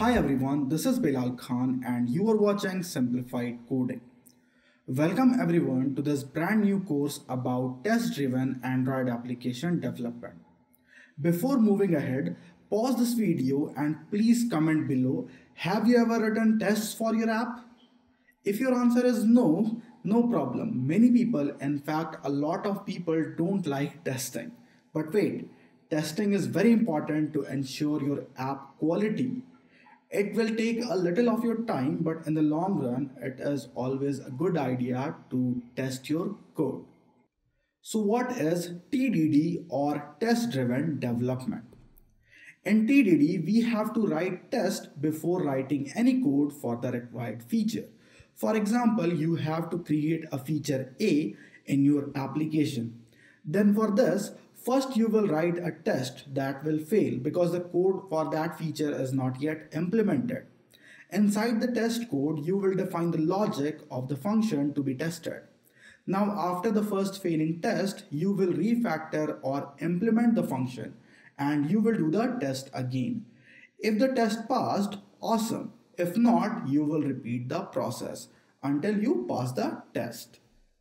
Hi everyone, this is Bilal Khan and you are watching Simplified Coding. Welcome everyone to this brand new course about test-driven Android application development. Before moving ahead, pause this video and please comment below, have you ever written tests for your app? If your answer is no, no problem. Many people, in fact a lot of people don't like testing. But wait, testing is very important to ensure your app quality. It will take a little of your time, but in the long run, it is always a good idea to test your code. So what is TDD or test driven development? In TDD, we have to write test before writing any code for the required feature. For example, you have to create a feature A in your application. Then for this, first you will write a test that will fail because the code for that feature is not yet implemented. Inside the test code, you will define the logic of the function to be tested. Now after the first failing test, you will refactor or implement the function and you will do the test again. If the test passed, awesome. If not, you will repeat the process until you pass the test.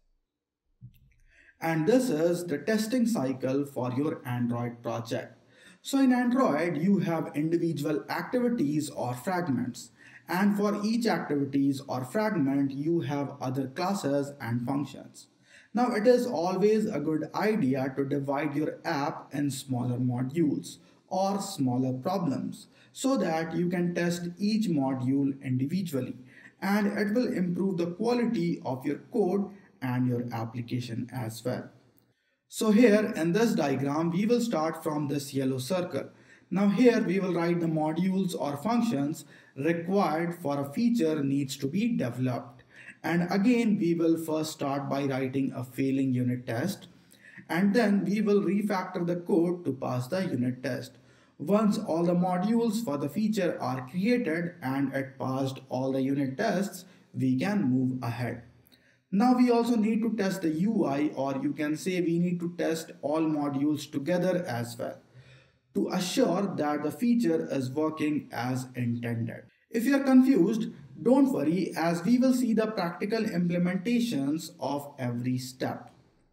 And this is the testing cycle for your Android project. So in Android, you have individual activities or fragments. And for each activities or fragment, you have other classes and functions. Now it is always a good idea to divide your app in smaller modules or smaller problems so that you can test each module individually and it will improve the quality of your code and your application as well. So here in this diagram, we will start from this yellow circle. Now here we will write the modules or functions required for a feature needs to be developed. And again, we will first start by writing a failing unit test. And then we will refactor the code to pass the unit test. Once all the modules for the feature are created and it passed all the unit tests, we can move ahead. Now we also need to test the UI, or you can say we need to test all modules together as well to assure that the feature is working as intended. If you are confused, don't worry as we will see the practical implementations of every step.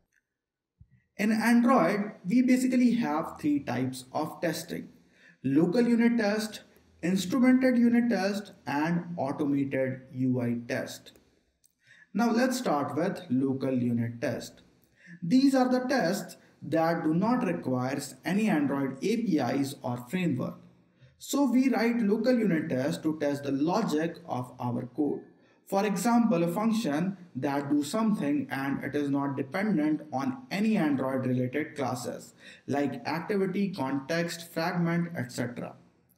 In Android, we basically have three types of testing: local unit test, instrumented unit test, and automated UI test. Now let's start with local unit test. These are the tests that do not require any Android APIs or framework. So we write local unit tests to test the logic of our code. For example, a function that do something and it is not dependent on any Android related classes like activity, context, fragment, etc.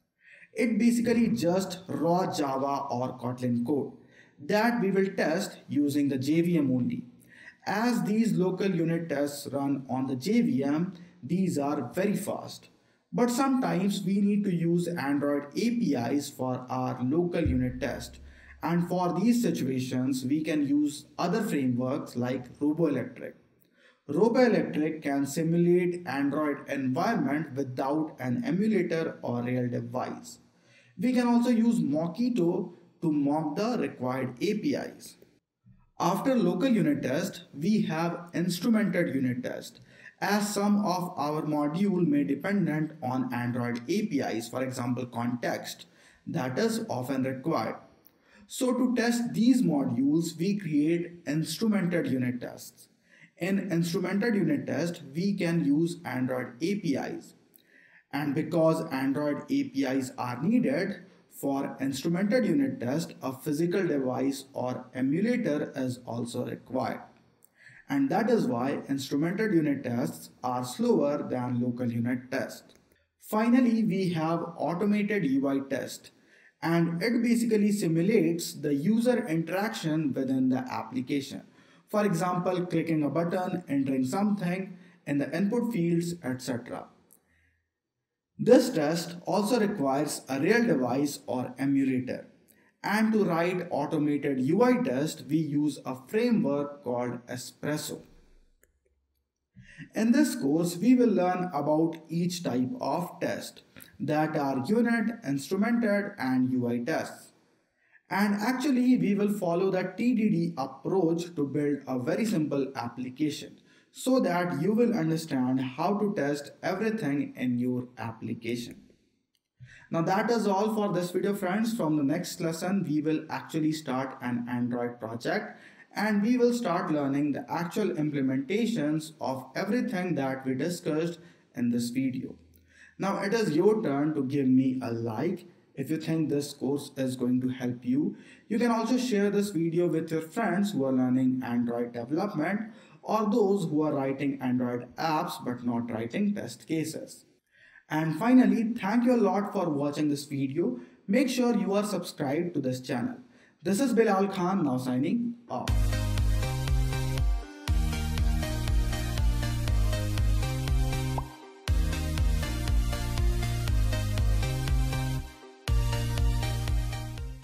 It basically just raw Java or Kotlin code that we will test using the JVM only. As these local unit tests run on the JVM, these are very fast. But sometimes we need to use Android APIs for our local unit test. And for these situations, we can use other frameworks like RoboElectric. RoboElectric can simulate Android environment without an emulator or real device. We can also use Mockito to mock the required APIs. After local unit test, we have instrumented unit test, as some of our module may dependent on Android APIs, for example context, that is often required. So to test these modules, we create instrumented unit tests. In instrumented unit test, we can use Android APIs. And because Android APIs are needed, for instrumented unit test, a physical device or emulator is also required. And that is why instrumented unit tests are slower than local unit tests. Finally, we have automated UI test, and it basically simulates the user interaction within the application. For example, clicking a button, entering something in the input fields, etc. This test also requires a real device or emulator. And to write automated UI test, we use a framework called Espresso. In this course, we will learn about each type of test, that are unit, instrumented, and UI tests. And actually, we will follow the TDD approach to build a very simple application so that you will understand how to test everything in your application. Now that is all for this video, friends. From the next lesson, we will actually start an Android project and we will start learning the actual implementations of everything that we discussed in this video. Now it is your turn to give me a like if you think this course is going to help you. You can also share this video with your friends who are learning Android development or those who are writing Android apps but not writing test cases. And finally, thank you a lot for watching this video. Make sure you are subscribed to this channel. This is Bilal Khan now signing off.